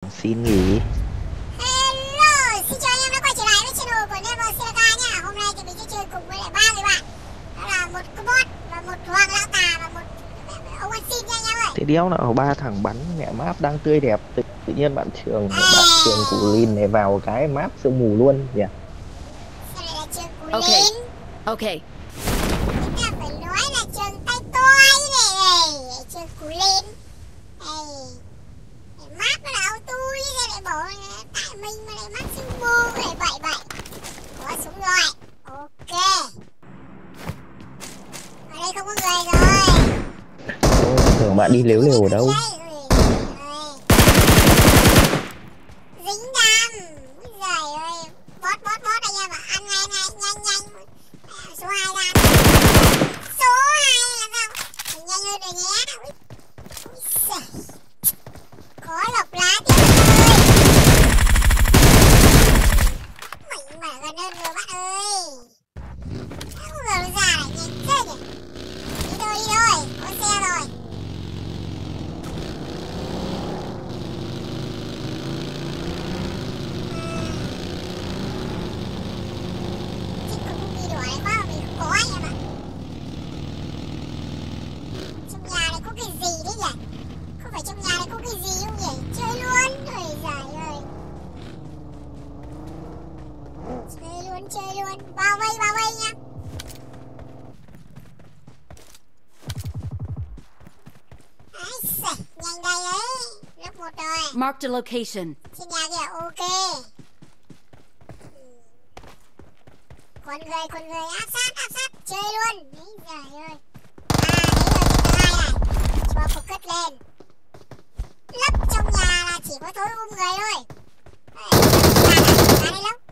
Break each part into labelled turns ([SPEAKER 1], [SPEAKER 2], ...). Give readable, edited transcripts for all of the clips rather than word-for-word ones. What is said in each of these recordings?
[SPEAKER 1] Xin nghỉ.
[SPEAKER 2] Hello, xin chào anh em đã quay trở lại với channel của Never Silica nha. Hôm nay thì mình sẽ chơi cùng với lại ba người bạn. Đó là một con bot và một hoàng lão tà và một ông ăn xin nha anh em ơi.
[SPEAKER 1] Thế đéo nào ba thằng bắn mẹ map đang tươi đẹp, tự nhiên bạn trường Cù Lin này vào cái map sương mù luôn nhỉ?
[SPEAKER 2] Sao lại là trường Cù
[SPEAKER 3] Ok.
[SPEAKER 2] Lin?
[SPEAKER 3] Ok.
[SPEAKER 2] Chúng ta phải nói là trường tay tôi này. Trường Cù Lin. Map nó là auto chứ sao lại bỏ tại mình mà lại map sương mù này vậy. Có súng rồi. Ok. Ở đây không có người rồi.
[SPEAKER 1] Ôi, tưởng bạn đi lếu lều ở đâu?
[SPEAKER 2] Dính đam. Úi giời ơi. Bot anh em ạ. Ăn nhanh. Số 2 đam. Số 2 là sao? Mình nhanh hơn rồi nhé. Úi giời. Có lọc lá tiếp ơi. Mình mà gần hơn rồi bạn ơi. Không ngờ nó ra lại nhanh thế nhỉ. Đi thôi. Có xe rồi. Chơi luôn, bao vây nha. Ai xài, nhanh đây đấy. Lớp 1 rồi.
[SPEAKER 3] Mark the location.
[SPEAKER 2] Trên nhà kìa, ok. Con người áp sát, chơi luôn. Đấy giời ơi. Đấy rồi, thứ 2 này. Cho focus lên. Lấp trong nhà là chỉ có thối người thôi. Đây lắm.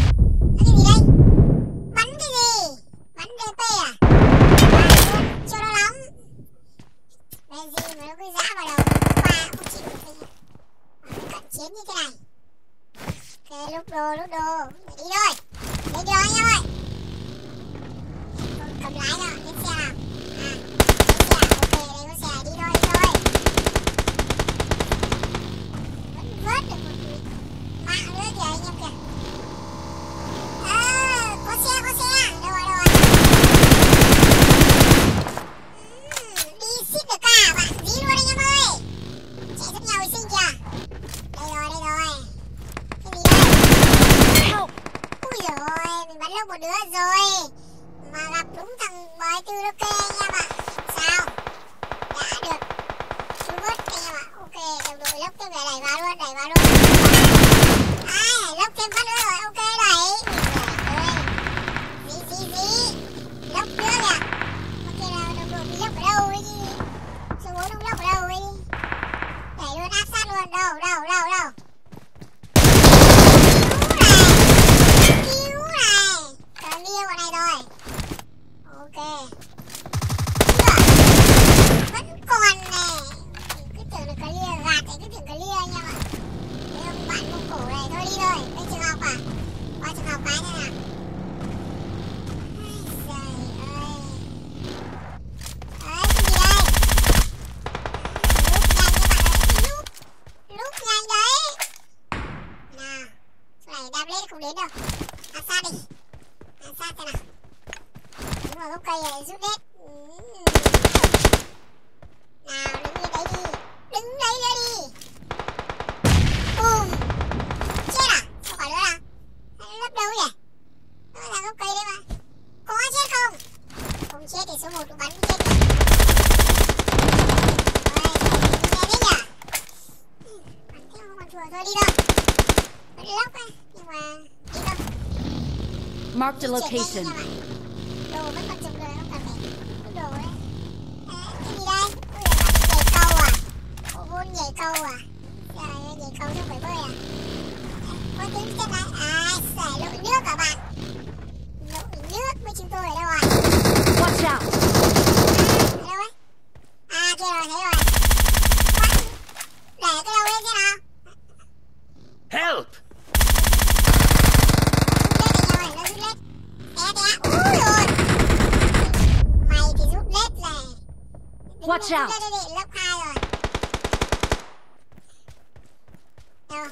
[SPEAKER 2] Bắn cái gì? Bắn DP à? Cho nó nóng. Benzin mà nó cứ giã vào đầu qua không chịu được đi. Cận chiến như thế này. Ok, lúc đồ. Đi thôi. Lên đường anh em ơi. Cầm lái rồi, lên xe nào. Lên xe, ok, đây có xe, đi thôi. Vẫn vớt được một mạng nữa kìa anh em kìa. Có xe. Đâu rồi. Đi xít được cả bạn. Dí luôn anh em ơi. Chạy giúp nhau hy sinh kìa. Đây rồi. Cái gì đây? Ui dồi ôi, mình bắn lốc một đứa rồi. Mà gặp đúng thằng bói tư nó kê anh em ạ. Sao? Đã được. Chú vớt anh em ạ. Ok, đồng đội lốc thêm đẩy vào luôn. Lốc thêm phát nữa rồi. Ok, đẩy. Dí. Lốc nữa kìa. Ok nào, đồng đội bị lốc ở đâu ấy đi. Số 4 ông lốc ở đâu ấy đi. Đẩy luôn, áp sát luôn. Đâu. Cứu này. Cờ lia bọn này rồi. Ok. Vẫn còn nè. Cứ tưởng là cờ lia gạt thì cứ tưởng cờ lia anh em ạ. Thấy ông bạn mông cổ này. Thôi đi thôi. Lên trường học à? Qua trường học cái này nào. Không đến đâu. Áp sát đi. Áp sát thế nào. Đứng vào gốc cây này rút hết. Nào, đứng đấy đi. Bùm. Chết à? Sao khỏi nữa nào? Lấp đâu nhỉ? Nó là gốc cây đấy mà. Có chết không? Không chết thì số 1 cũng bắn cũng chết rồi. Rồi, thế nhỉ? Bắn theo không còn chùa thôi đi đâu. Vẫn lốc ấy. Nhưng mà đi đâu?
[SPEAKER 3] Mark the location.
[SPEAKER 2] Đồ vẫn còn chụp rồi, không cần phải đồ đấy. Cái gì đây? Ui, bạn nhảy cầu à? Bộ môn nhảy cầu à? Trời ơi, nhảy cầu chứ không phải bơi à? Có tiếng trên này. Xài lội nước hả bạn? Lội nước với chúng tôi ở đâu à?
[SPEAKER 3] Watch out.
[SPEAKER 2] Ở đâu ấy? Kia rồi, thấy rồi. Để cái đầu lên xem nào.
[SPEAKER 1] Help!
[SPEAKER 2] Rút lết. Úi rồi. Mày thì rút lết này.
[SPEAKER 3] Watch out.
[SPEAKER 2] Lốc 2 rồi. Đâu?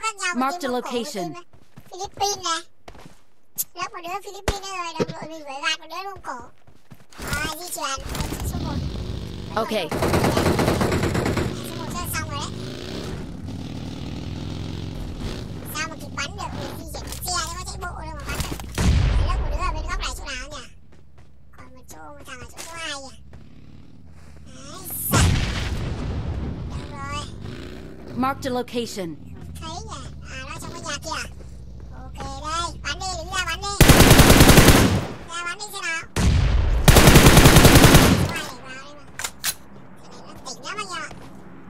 [SPEAKER 2] khác nhau.
[SPEAKER 3] Mark the location.
[SPEAKER 2] Philippines này. Lớp một đứa Philippines nữa rồi, đồng đội mình phải gạt một đứa Mông Cổ. Rồi, di chuyển. Số 1.
[SPEAKER 3] Ok.
[SPEAKER 2] Số 1 chơi xong rồi đấy. Sao mà kịp bắn được, mình di chuyển xe chứ có chạy bộ đâu mà bắn được. Lớp một đứa ở bên góc này chỗ nào nhỉ? Còn một thằng ở chỗ số 2 nhỉ? Đấy, sạch. Đâu rồi?
[SPEAKER 3] Marked a location.
[SPEAKER 2] Thấy nhỉ? Nó trong cái nhà kìa. Ok đây, bắn đi, đứng ra bắn đi. Ra bắn đi xem nào. Ngoài để vào đây mà. Cái này nó tỉnh lắm anh em ạ.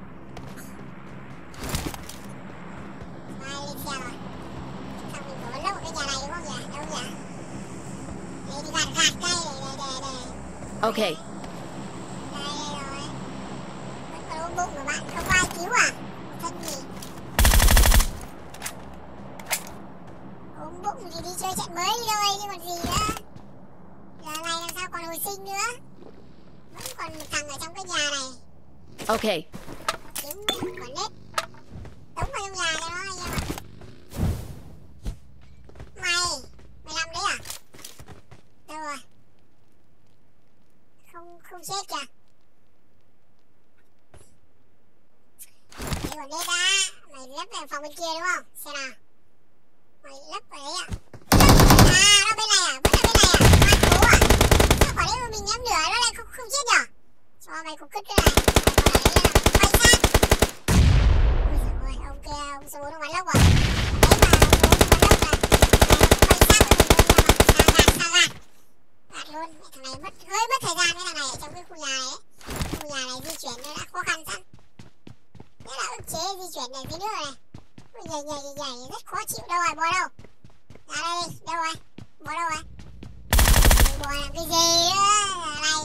[SPEAKER 2] Mai lên xe rồi. Thằng mình có lốc ở cái nhà này đúng không nhỉ? Đâu nhỉ? Đây đi gạt cây để.
[SPEAKER 3] Ok.
[SPEAKER 2] Đây rồi. Vẫn còn ôm bụng của bạn không có ai cứu à? Thân gì? Ôm bụng thì đi chơi trận mới đi thôi chứ còn gì nữa. Giờ này làm sao còn hồi sinh nữa. Vẫn còn một thằng ở trong cái nhà này.
[SPEAKER 3] Ok.
[SPEAKER 2] Kiếm quả nết. Đóng vào trong nhà cho nó anh em ạ. Mày làm đấy à? Đâu rồi? Không chết kìa. Đây còn nết đã. Mày lấp vào phòng bên kia đúng không? Xem nào. Mày lấp vào đấy à? Nó bên này à? Vẫn là bên này à? Ngoan cố à? Sao quả đấy mà mình nhắm lửa nó lại không chết nhở? Cho mày cục cứt cái này. Quay sát. Ôi giời ơi, ông kia, ông số 4 ông bắn lốc rồi. Đấy mà, số 4 bắn lốc là quay sát với mình luôn. Gạt luôn. Thằng này hơi mất thời gian với thằng này ở trong cái khu nhà này ấy. Khu nhà này di chuyển nó đã khó khăn sẵn. Thế là ức chế di chuyển này dưới nước này. Nhảy rất khó chịu. Đâu rồi, bò đâu? Ra đây đi, đâu rồi? Bò đâu rồi? Bò làm cái gì nữa này?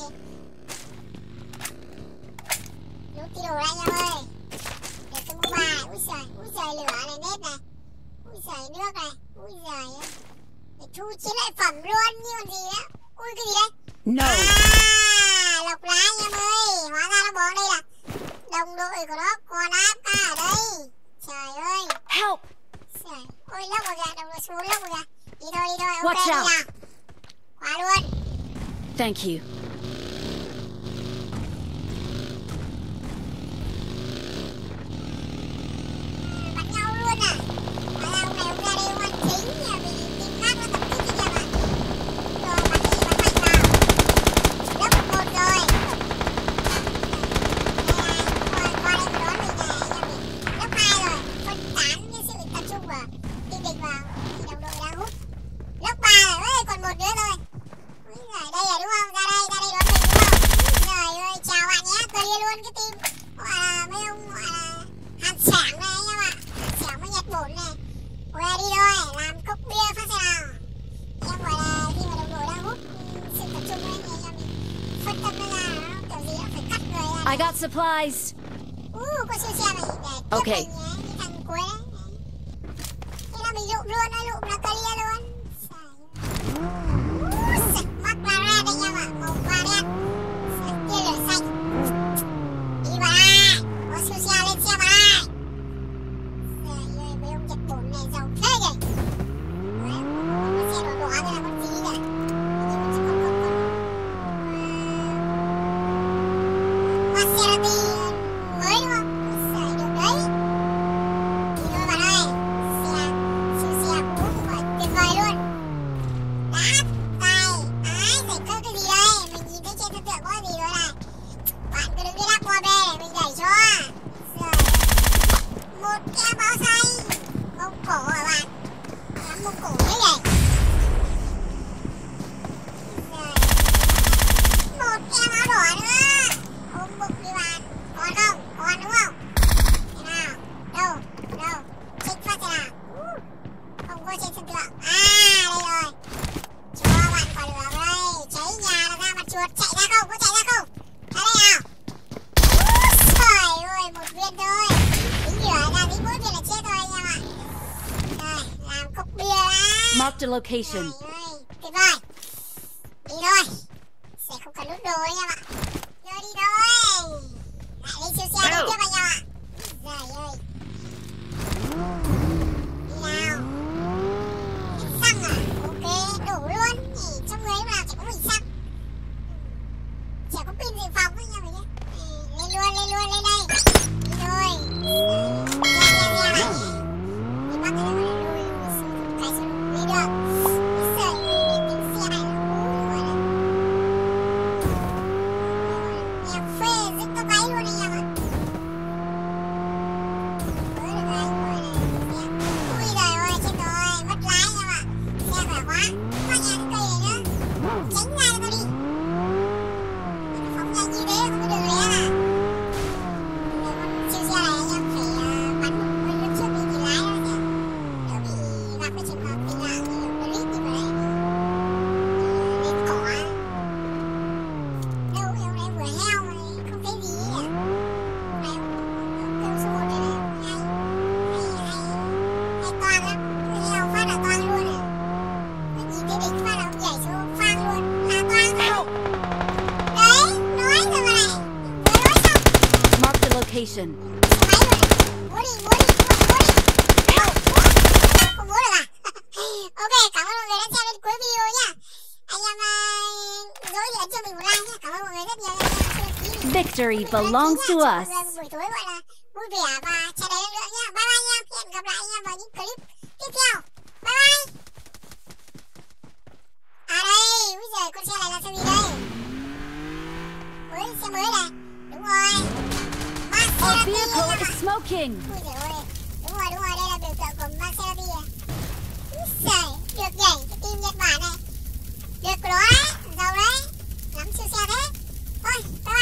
[SPEAKER 2] Rút tí đồ ra anh em ơi. Để cái mũ ba này, úi giời lửa này, nết này. Úi giời nước này, úi giời ơi. Để thu chiến lợi phẩm luôn như còn gì nữa. Ui cái gì đấy?
[SPEAKER 3] No.
[SPEAKER 2] Lộc lá anh em ơi. Hóa ra nó bò đây là đồng đội của nó còn áp ở đây. Trời ơi.
[SPEAKER 3] Help.
[SPEAKER 2] Trời ơi, lốc rồi kìa, đồng đội xuống lốc rồi kìa. Đi thôi, ok
[SPEAKER 3] Watch
[SPEAKER 2] đi
[SPEAKER 3] out.
[SPEAKER 2] nào. Khóa luôn.
[SPEAKER 3] Thank you.
[SPEAKER 2] Bắn nhau luôn à. Hóa ra hôm nay ông ra đây ông ăn chính. Nhà mình team khác nó tập kích cho mà. Rồi bắn đi, bắn mạnh vào. Lốc 1 rồi. Qua đây mà đón mình này anh em mình. Lốc 2 rồi. Phân tán cái sự tập trung vào team địch vào. Thì đồng đội đang hút. Lốc 3 rồi. Ôi, còn một đứa thôi. Ôi giời, đây à đúng không? Ra đây đón mình đúng không? Trời ơi, chào bạn nhé. Clear luôn cái team. Gọi là mấy ông gọi là hạt sảng này anh em ạ. Hạt sảng với Nhật Bổn này. Ôi đi thôi, làm cốc bia phát xe nào. Em gọi là khi mà đồng đội đang hút sự tập trung ấy thì anh em mình phân tâm nó ra, nó kiểu gì nó phải cắt người ra.
[SPEAKER 3] I got supplies.
[SPEAKER 2] Có siêu xe này để tiếp
[SPEAKER 3] Ok.
[SPEAKER 2] mình nhé, cái thằng cuối đấy. Thế là mình lụm luôn, nó clear luôn. Mắc là red anh em ạ, màu hoa đen. Tia lửa xanh. Đi vào đây, có siêu xe lên xe vào đây. Trời ơi, mấy ông Nhật Bổn này giàu thế nhỉ. Đấy, có xe đỏ đỏ này là con gì nhỉ? Maserati mới đúng không? Trời được đấy. Đi thôi bạn ơi. Siêu xe cũ phải tuyệt vời luôn. Đát tay. Phải cơ cái gì đây? Mình nhìn thấy trên thân tượng có cái gì rồi này. Bạn cứ đứng đi đắp qua bê để mình đẩy cho. Rồi. Một em báo xanh. Mông Cổ hả bạn? Ngắm Mông Cổ thế nhỉ? Rồi. Một em áo đỏ nữa. Ôm bụng đi bạn. Còn không? Còn đúng không? Thế nào? Đâu? Chích phát thế nào? Không có trên sân thượng. Đây rồi. Cho bạn quả lửa vào đây. Cháy nhà là ra mặt chuột. Chạy ra không? Có chạy ra không? Ra đây nào. Trời ơi, một viên thôi. Dính lửa ra, dính mỗi viên là chết thôi anh em ạ. Rồi, làm cốc bia đã.
[SPEAKER 3] Marked a location.
[SPEAKER 2] Trời ơi, tuyệt vời. Đi thôi. Sẽ không cần nút đồ anh em ạ. Rồi đi thôi. Lại lên siêu xe đi tiếp anh em ạ. Trời ơi. có pin dự phòng thôi nha mình nhé. Lên luôn lên đây. Đi thôi. Ra này. Đi bắt cái này lùi cái xe đi được. Đi sợi cái xe này nó cũ rồi này. Em phê rất có váy luôn anh em ạ. Mới được anh ngồi này. Ui giời ơi chết rồi, mất lái em ạ. Xe khỏe quá. Qua nhà cái cây này nữa. Tránh ra cho tôi đi. Phóng nhanh như thế không có đường lé à. Siêu xe này anh em phải bắn một bên lúc trước đi thì lái đó nhỉ. Đỡ bị gặp cái trường hợp tình trạng như blitz như vậy đấy. Lên cỏ. Đâu em này vừa heo mà không thấy gì nhỉ. Này kêu số 1 này này. Hay toan lắm. Cái heo phát là toan luôn này. Nó nhìn thấy địch phát là ông nhảy xuống phang luôn. Là toan không? Đấy, nói rồi mà này. Vừa nói xong.
[SPEAKER 3] Mark the location.
[SPEAKER 2] Máy rồi này. Múa đi. Không múa được à? Ok, cảm ơn mọi người đã xem đến cuối video nhá. Anh em dối thì ấn cho mình một like nhé. Cảm ơn mọi người rất nhiều.
[SPEAKER 3] Victory belongs to us.
[SPEAKER 2] Buổi tối gọi là vui vẻ và tràn đầy năng lượng nhá. Bye bye anh em. Hẹn gặp lại anh em vào những clip tiếp theo. Bye bye. À đây, úi giời, con xe này là xe gì đây? Xe mới này. Đúng rồi.
[SPEAKER 3] Our
[SPEAKER 2] Maserati
[SPEAKER 3] vehicle
[SPEAKER 2] anh em ạ.
[SPEAKER 3] is smoking.
[SPEAKER 2] Ui giời ơi. Đúng rồi, đây là biểu tượng của Maserati này. Úi giời, được nhảy, cái team Nhật Bản này. Được của nó đấy, giàu đấy. Lắm siêu xe thế. Thôi, bye bye.